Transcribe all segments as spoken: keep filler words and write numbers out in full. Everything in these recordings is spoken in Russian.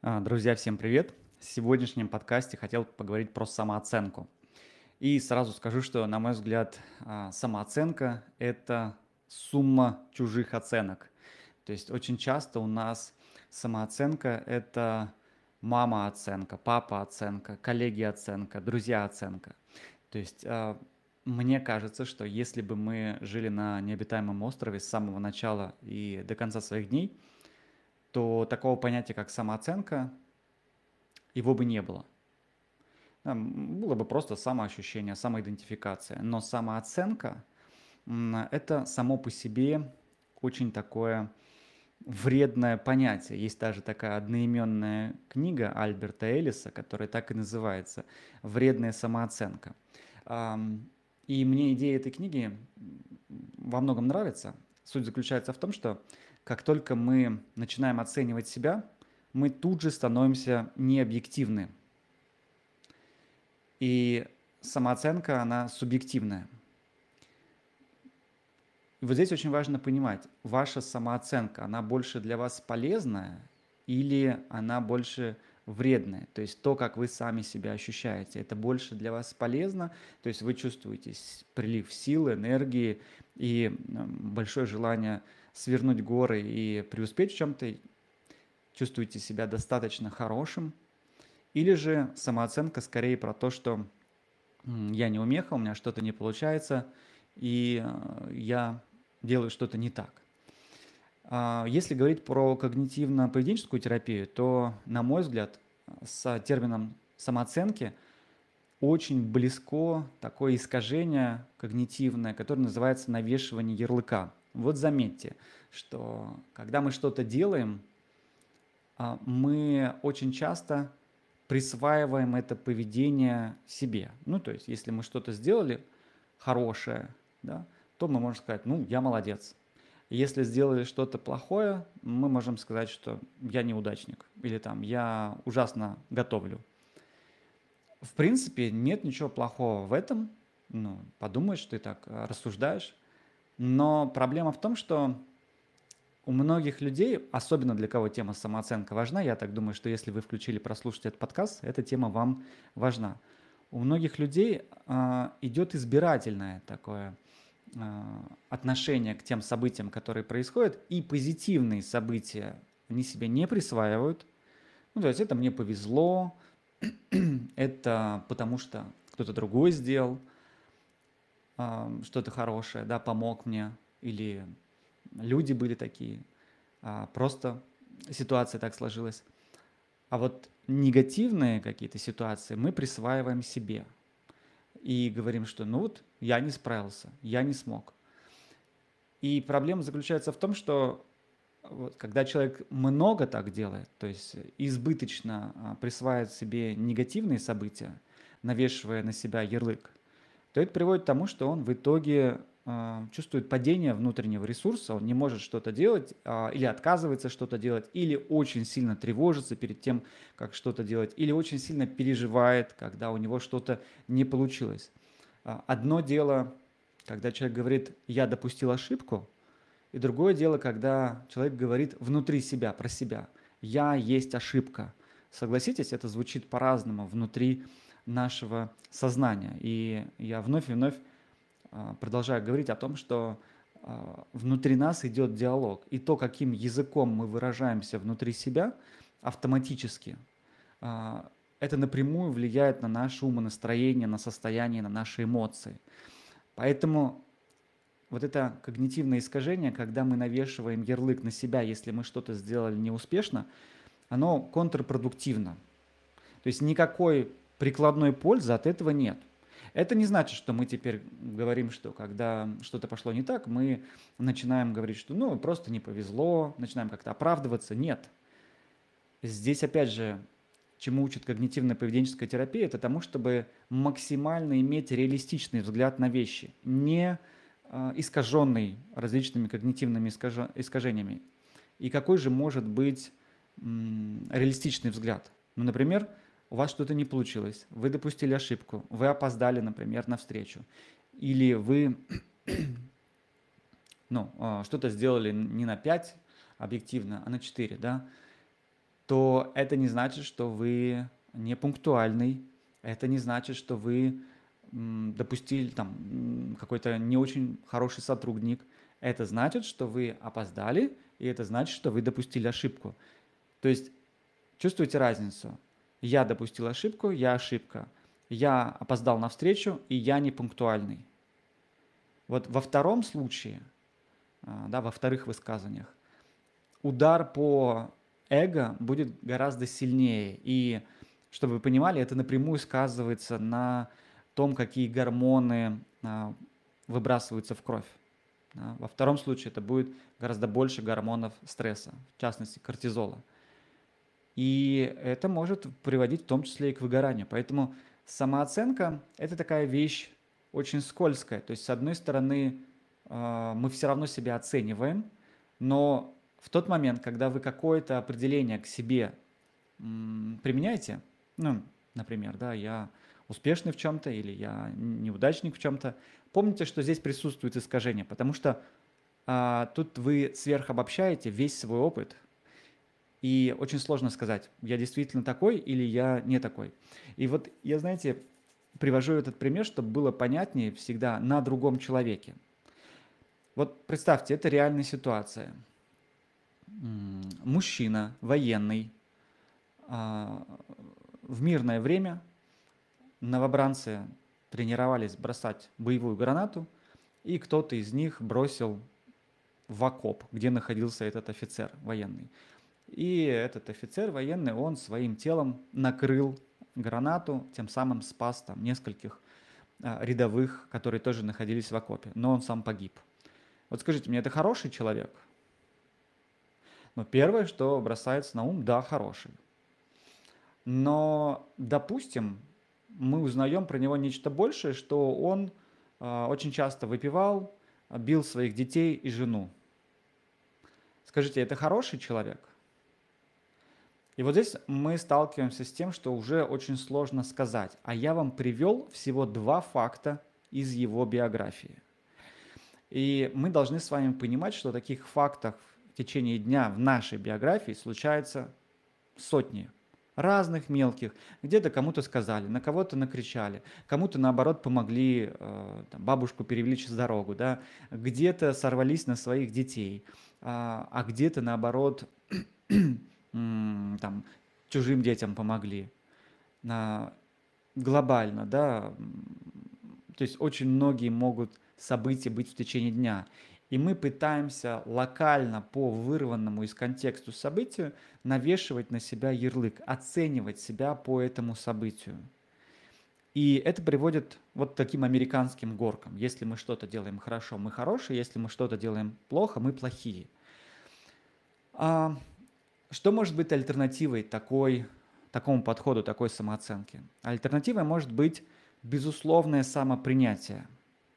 А, Друзья, всем привет! В сегодняшнем подкасте хотел поговорить про самооценку. И сразу скажу, что, на мой взгляд, а, самооценка– это сумма чужих оценок. То есть очень часто у нас самооценка– это мама оценка, папа оценка, коллеги оценка, друзья оценка. То есть а, мне кажется, что если бы мы жили на необитаемом острове с самого начала и до конца своих дней, то такого понятия, как самооценка, его бы не было. Там было бы просто самоощущение, самоидентификация. Но самооценка, м, это само по себе очень такое вредное понятие. Есть даже такая одноименная книга Альберта Эллиса, которая так и называется «Вредная самооценка». Ам, И мне идея этой книги м, во многом нравится. Суть заключается в том, что как только мы начинаем оценивать себя, мы тут же становимся необъективны. И самооценка, она субъективная. И вот здесь очень важно понимать, ваша самооценка, она больше для вас полезная или она больше вредная? То есть то, как вы сами себя ощущаете, это больше для вас полезно, то есть вы чувствуете с- прилив сил, энергии и м, большое желание свернуть горы и преуспеть в чем-то, чувствуете себя достаточно хорошим, или же самооценка скорее про то, что м, я неумеха, у меня что-то не получается, и э, я делаю что-то не так. А, Если говорить про когнитивно-поведенческую терапию, то, на мой взгляд, с термином самооценки очень близко такое искажение когнитивное, которое называется навешивание ярлыка. Вот заметьте, что когда мы что-то делаем, а, мы очень часто присваиваем это поведение себе. Ну, то есть, если мы что-то сделали хорошее, да, то мы можем сказать, ну, я молодец. Если сделали что-то плохое, мы можем сказать, что я неудачник или там я ужасно готовлю. В принципе, нет ничего плохого в этом. Ну, подумаешь, ты так э, рассуждаешь. Но проблема в том, что у многих людей, особенно для кого тема самооценка важна, я так думаю, что если вы включили прослушать этот подкаст, эта тема вам важна. У многих людей а, идет избирательное такое а, отношение к тем событиям, которые происходят, и позитивные события они себе не присваивают. Ну, то есть это мне повезло, это потому что кто-то другой сделал а, что-то хорошее, да, помог мне, или люди были такие, а, просто ситуация так сложилась. А вот негативные какие-то ситуации мы присваиваем себе и говорим, что ну вот я не справился, я не смог. И проблема заключается в том, что вот, когда человек много так делает, то есть избыточно а, присваивает себе негативные события, навешивая на себя ярлык, то это приводит к тому, что он в итоге а, чувствует падение внутреннего ресурса, он не может что-то делать, а, или отказывается что-то делать, или очень сильно тревожится перед тем, как что-то делать, или очень сильно переживает, когда у него что-то не получилось. А, Одно дело, когда человек говорит «я допустил ошибку», и другое дело, когда человек говорит внутри себя, про себя «я есть ошибка». Согласитесь, это звучит по-разному внутри нашего сознания. И я вновь и вновь а, продолжаю говорить о том, что а, внутри нас идет диалог. И то, каким языком мы выражаемся внутри себя, автоматически, а, это напрямую влияет на наше умонастроение, на состояние, на наши эмоции. Поэтому вот это когнитивное искажение, когда мы навешиваем ярлык на себя, если мы что-то сделали неуспешно, оно контрпродуктивно. То есть никакой прикладной пользы от этого нет. Это не значит, что мы теперь говорим, что когда что-то пошло не так, мы начинаем говорить, что ну просто не повезло, начинаем как-то оправдываться. Нет. Здесь опять же, чему учит когнитивно-поведенческая терапия, это тому, чтобы максимально иметь реалистичный взгляд на вещи, не а, искаженный различными когнитивными искажа- искажениями. И какой же может быть м, реалистичный взгляд? Ну, например, у вас что-то не получилось, вы допустили ошибку, вы опоздали, например, на встречу, или вы ну, а, что-то сделали не на пять объективно, а на четыре, да? то это не значит, что вы не пунктуальный, это не значит, что вы м, допустили там м, какой-то не очень хороший сотрудник. Это значит, что вы опоздали, и это значит, что вы допустили ошибку. То есть чувствуете разницу? Я допустил ошибку, я ошибка. Я опоздал на встречу, и я не пунктуальный. Вот во втором случае, а, да, во вторых высказываниях, удар по эго будет гораздо сильнее. И, чтобы вы понимали, это напрямую сказывается на том, какие гормоны а, выбрасываются в кровь. Да. Во втором случае это будет гораздо больше гормонов стресса, в частности кортизола. И это может приводить в том числе и к выгоранию. Поэтому самооценка – это такая вещь очень скользкая. То есть, с одной стороны, а, мы все равно себя оцениваем, но в тот момент, когда вы какое-то определение к себе м, применяете, ну, например, да, я успешный в чем-то или я неудачник в чем-то, помните, что здесь присутствует искажение, потому что а, тут вы сверхобобщаете весь свой опыт, и очень сложно сказать, я действительно такой или я не такой. И вот я, знаете, привожу этот пример, чтобы было понятнее всегда на другом человеке. Вот представьте, это реальная ситуация. М, Мужчина, военный, а, в мирное время новобранцы тренировались бросать боевую гранату, и кто-то из них бросил в окоп, где находился этот офицер военный. И этот офицер военный, он своим телом накрыл гранату, тем самым спас там нескольких а, рядовых, которые тоже находились в окопе, но он сам погиб. Вот скажите мне, это хороший человек? Но первое, что бросается на ум, да, хороший. Но, допустим, мы узнаем про него нечто большее, что он а, очень часто выпивал, а, бил своих детей и жену. Скажите, это хороший человек? И вот здесь мы сталкиваемся с тем, что уже очень сложно сказать. А я вам привел всего два факта из его биографии. И мы должны с вами понимать, что таких фактов в течение дня в нашей биографии случается сотни. Разных мелких. Где-то кому-то сказали, на кого-то накричали, кому-то наоборот помогли э, там, бабушку перевлечь с дорогу, да? Где-то сорвались на своих детей, а, а где-то наоборот м, там, чужим детям помогли. На, глобально, да, м, то есть очень многие могут события быть в течение дня. И мы пытаемся локально по вырванному из контекста событию навешивать на себя ярлык, оценивать себя по этому событию. И это приводит вот к таким американским горкам. Если мы что-то делаем хорошо, мы хорошие, если мы что-то делаем плохо, мы плохие. А что может быть альтернативой такой, такому подходу, такой самооценки? Альтернативой может быть безусловное самопринятие.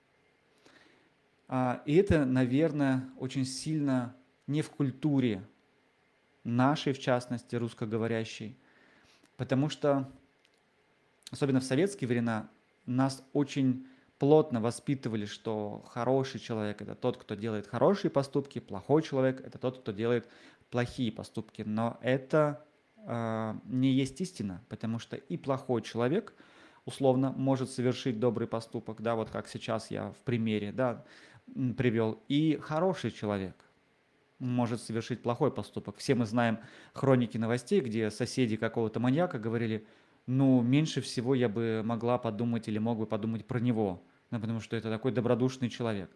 А, И это, наверное, очень сильно не в культуре нашей, в частности, русскоговорящей, потому что, особенно в советские времена, нас очень плотно воспитывали, что хороший человек – это тот, кто делает хорошие поступки, плохой человек – это тот, кто делает плохие поступки. Но это э, не есть истина, потому что и плохой человек условно может совершить добрый поступок, да, вот как сейчас я в примере, да, привел, и хороший человек может совершить плохой поступок. Все мы знаем хроники новостей, где соседи какого-то маньяка говорили, ну, меньше всего я бы могла подумать или мог бы подумать про него, ну, потому что это такой добродушный человек,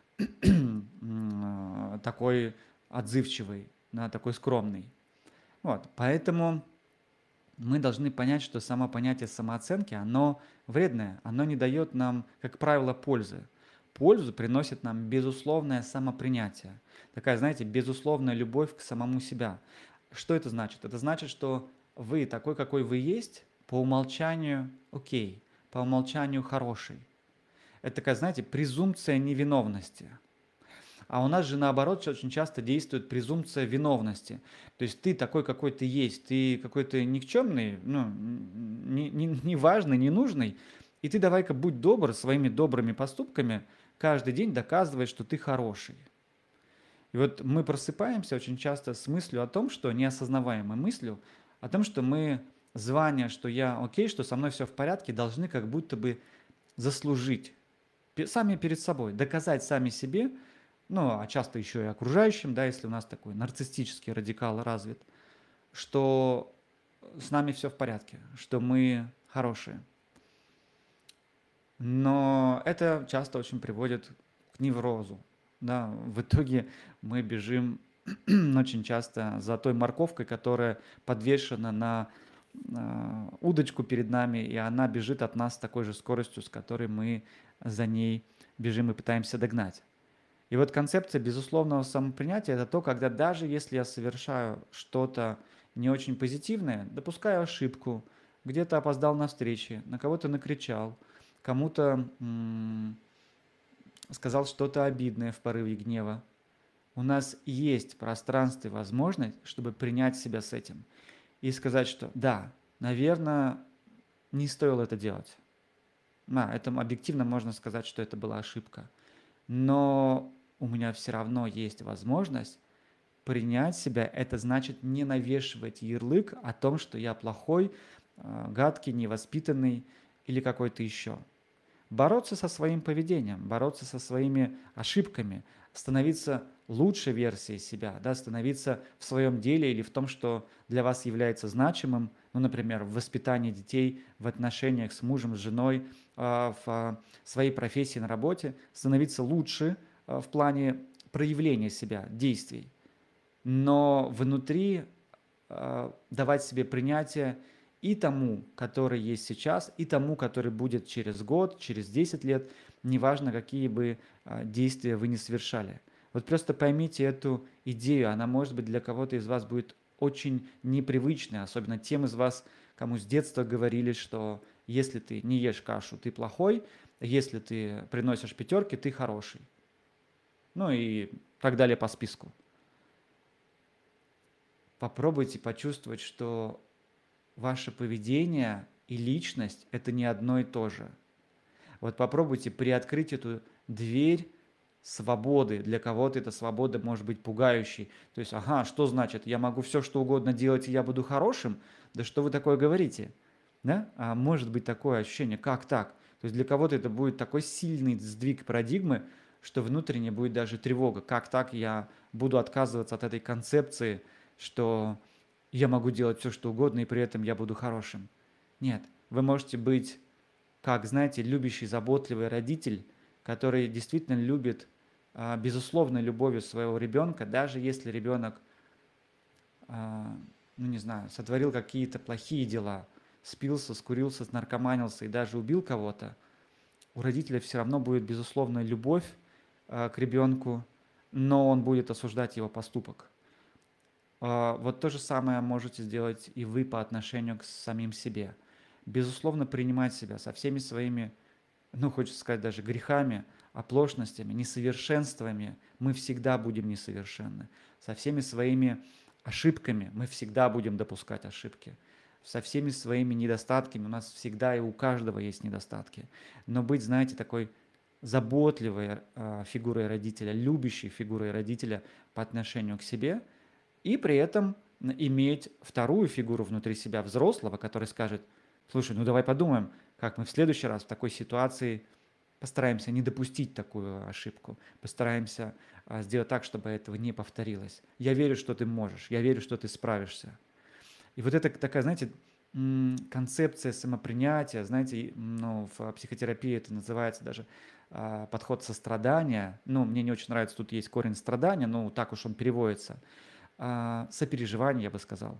такой отзывчивый, да, такой скромный. Вот, поэтому мы должны понять, что само понятие самооценки, оно вредное, оно не дает нам, как правило, пользы. Пользу приносит нам безусловное самопринятие. Такая, знаете, безусловная любовь к самому себя. Что это значит? Это значит, что вы такой, какой вы есть, по умолчанию окей, по умолчанию хороший. Это такая, знаете, презумпция невиновности. А у нас же наоборот очень часто действует презумпция виновности. То есть ты такой, какой ты есть, ты какой-то никчемный, ну, не, не, не важный, не нужный, и ты давай-ка будь добр своими добрыми поступками, каждый день доказывай, что ты хороший. И вот мы просыпаемся очень часто с мыслью о том, что неосознаваемой мыслью, о том, что мы звание, что я окей, что со мной все в порядке, должны как будто бы заслужить пе- сами перед собой, доказать сами себе, ну, а часто еще и окружающим, да, если у нас такой нарциссический радикал развит, что с нами все в порядке, что мы хорошие. Но это часто очень приводит к неврозу. Да, в итоге мы бежим очень часто за той морковкой, которая подвешена на а, удочку перед нами, и она бежит от нас с такой же скоростью, с которой мы за ней бежим и пытаемся догнать. И вот концепция безусловного самопринятия – это то, когда даже если я совершаю что-то не очень позитивное, допускаю ошибку, где-то опоздал на встрече, на кого-то накричал, кому-то м, сказал что-то обидное в порыве гнева, у нас есть пространство и возможность, чтобы принять себя с этим и сказать, что да, наверное, не стоило это делать. Да, это объективно можно сказать, что это была ошибка. Но у меня все равно есть возможность принять себя. Это значит не навешивать ярлык о том, что я плохой, э, гадкий, невоспитанный или какой-то еще. Бороться со своим поведением, бороться со своими ошибками, становиться лучшей версией себя, да, становиться в своем деле или в том, что для вас является значимым, ну, например, в воспитании детей, в отношениях с мужем, с женой, а, в а, своей профессии на работе, становиться лучше а, в плане проявления себя, действий, но внутри э, давать себе принятие и тому, который есть сейчас, и тому, который будет через год, через десять лет, неважно, какие бы э, действия вы не совершали. Вот просто поймите эту идею, она может быть для кого-то из вас будет очень непривычной, особенно тем из вас, кому с детства говорили, что если ты не ешь кашу, ты плохой, если ты приносишь пятерки, ты хороший. Ну и так далее по списку. Попробуйте почувствовать, что ваше поведение и личность – это не одно и то же. Вот попробуйте приоткрыть эту дверь свободы. Для кого-то эта свобода может быть пугающей. То есть, ага, что значит, я могу все, что угодно делать, и я буду хорошим? Да что вы такое говорите? Да? А может быть такое ощущение, как так? То есть для кого-то это будет такой сильный сдвиг парадигмы, что внутренне будет даже тревога. Как так я буду отказываться от этой концепции, что я могу делать все, что угодно, и при этом я буду хорошим? Нет, вы можете быть, как, знаете, любящий, заботливый родитель, который действительно любит а, безусловной любовью своего ребенка, даже если ребенок, а, ну не знаю, сотворил какие-то плохие дела, спился, скурился, наркоманился и даже убил кого-то, у родителя все равно будет безусловная любовь а, к ребенку, но он будет осуждать его поступок. А, Вот то же самое можете сделать и вы по отношению к самим себе. Безусловно, принимать себя со всеми своими, ну, хочется сказать, даже грехами, оплошностями, несовершенствами. Мы всегда будем несовершенны. Со всеми своими ошибками мы всегда будем допускать ошибки. Со всеми своими недостатками у нас всегда и у каждого есть недостатки. Но быть, знаете, такой заботливой э, фигурой родителя, любящей фигурой родителя по отношению к себе – и при этом иметь вторую фигуру внутри себя, взрослого, который скажет, слушай, ну давай подумаем, как мы в следующий раз в такой ситуации постараемся не допустить такую ошибку, постараемся а, сделать так, чтобы этого не повторилось. Я верю, что ты можешь, я верю, что ты справишься. И вот это такая, знаете, концепция самопринятия, знаете, ну, в психотерапии это называется даже а, подход сострадания. Ну, мне не очень нравится, тут есть корень страдания, но так уж он переводится – а, сопереживание, я бы сказал.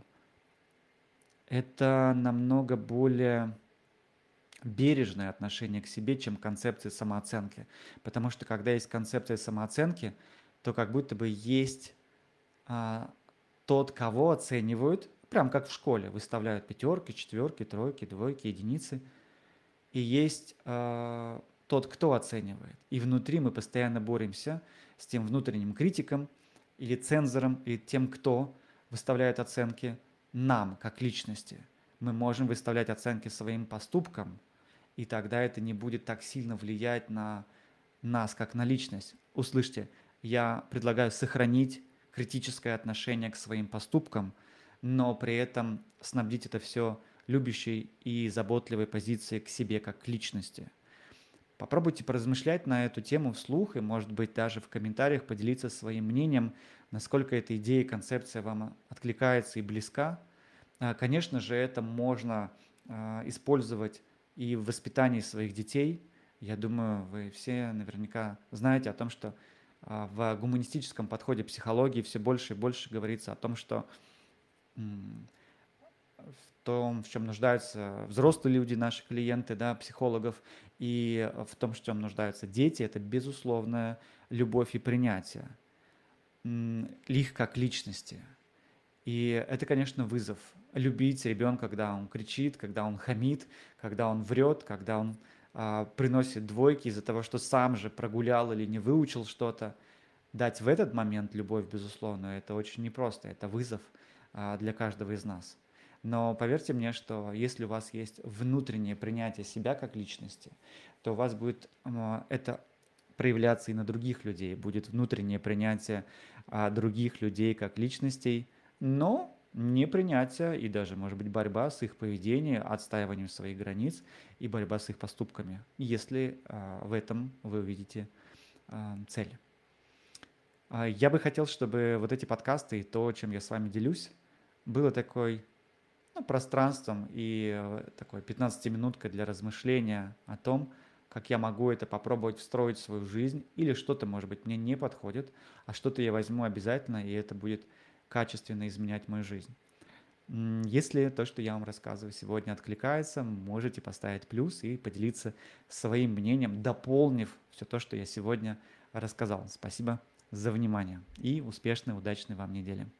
Это намного более бережное отношение к себе, чем концепция самооценки. Потому что когда есть концепция самооценки, то как будто бы есть а, тот, кого оценивают, прям как в школе, выставляют пятерки, четверки, тройки, двойки, единицы. И есть а, тот, кто оценивает. И внутри мы постоянно боремся с тем внутренним критиком, или цензором, или тем, кто выставляет оценки нам, как личности. Мы можем выставлять оценки своим поступкам, и тогда это не будет так сильно влиять на нас, как на личность. Услышьте, я предлагаю сохранить критическое отношение к своим поступкам, но при этом снабдить это все любящей и заботливой позицией к себе как к личности. Попробуйте поразмышлять на эту тему вслух и, может быть, даже в комментариях поделиться своим мнением, насколько эта идея и концепция вам откликается и близка. А, Конечно же, это можно а, использовать и в воспитании своих детей. Я думаю, вы все наверняка знаете о том, что а, в гуманистическом подходе психологии все больше и больше говорится о том, что м, в том, в чем нуждаются взрослые люди, наши клиенты, да, психологов, и в том, в чем нуждаются дети, это безусловная любовь и принятие м, их как личности. И это, конечно, вызов. Любить ребенка, когда он кричит, когда он хамит, когда он врет, когда он а, приносит двойки из-за того, что сам же прогулял или не выучил что-то. Дать в этот момент любовь, безусловно, это очень непросто, это вызов а, для каждого из нас. Но поверьте мне, что если у вас есть внутреннее принятие себя как личности, то у вас будет а, это проявляться и на других людей, будет внутреннее принятие а, других людей как личностей, но не принятие и даже, может быть, борьба с их поведением, отстаиванием своих границ и борьба с их поступками, если а, в этом вы увидите а, цель. А, Я бы хотел, чтобы вот эти подкасты и то, чем я с вами делюсь, было такой, ну, пространством и э, такой пятнадцатиминуткой для размышления о том, как я могу это попробовать встроить в свою жизнь, или что-то, может быть, мне не подходит, а что-то я возьму обязательно, и это будет качественно изменять мою жизнь. М, Если то, что я вам рассказываю сегодня, откликается, можете поставить плюс и поделиться своим мнением, дополнив все то, что я сегодня рассказал. Спасибо за внимание и успешной, удачной вам недели.